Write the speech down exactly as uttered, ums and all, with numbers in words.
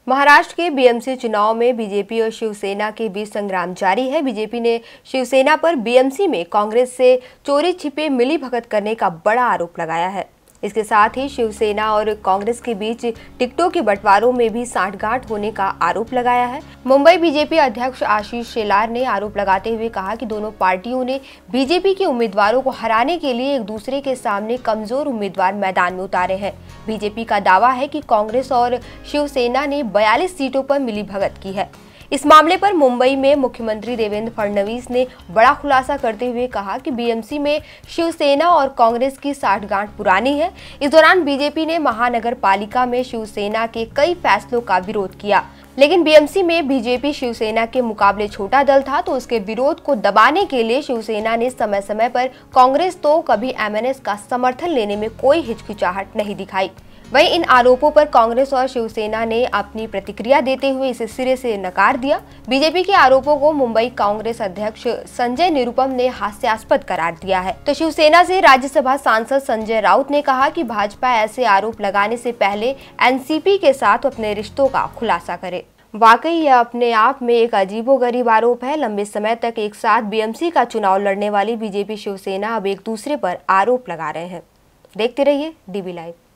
महाराष्ट्र के बीएमसी चुनाव में बीजेपी और शिवसेना के बीच संग्राम जारी है। बीजेपी ने शिवसेना पर बीएमसी में कांग्रेस से चोरी छिपे मिलीभगत करने का बड़ा आरोप लगाया है। इसके साथ ही शिवसेना और कांग्रेस के बीच टिकटों के बंटवारों में भी सांठगांठ होने का आरोप लगाया है। मुंबई बीजेपी अध्यक्ष आशीष शेलार ने आरोप लगाते हुए कहा कि दोनों पार्टियों ने बीजेपी के उम्मीदवारों को हराने के लिए एक दूसरे के सामने कमजोर उम्मीदवार मैदान में उतारे हैं। बीजेपी का दावा है कि कांग्रेस और शिवसेना ने बयालीस सीटों पर मिलीभगत की है। इस मामले पर मुंबई में मुख्यमंत्री देवेंद्र फडणवीस ने बड़ा खुलासा करते हुए कहा कि बीएमसी में शिवसेना और कांग्रेस की साठगांठ पुरानी है। इस दौरान बीजेपी ने महानगर पालिका में शिवसेना के कई फैसलों का विरोध किया, लेकिन बीएमसी में बीजेपी शिवसेना के मुकाबले छोटा दल था, तो उसके विरोध को दबाने के लिए शिवसेना ने समय समय पर कांग्रेस तो कभी एमएनएस का समर्थन लेने में कोई हिचकिचाहट नहीं दिखाई। वहीं इन आरोपों पर कांग्रेस और शिवसेना ने अपनी प्रतिक्रिया देते हुए इसे सिरे से नकार दिया। बीजेपी के आरोपों को मुंबई कांग्रेस अध्यक्ष संजय निरुपम ने हास्यास्पद करार दिया है, तो शिवसेना से राज्यसभा सांसद संजय राउत ने कहा कि भाजपा ऐसे आरोप लगाने से पहले एनसीपी के साथ अपने रिश्तों का खुलासा करे। वाकई यह अपने आप में एक अजीबोगरीब आरोप है। लंबे समय तक एक साथ बीएमसी का चुनाव लड़ने वाली बीजेपी शिवसेना अब एक दूसरे पर आरोप लगा रहे हैं। देखते रहिए डीबी लाइव।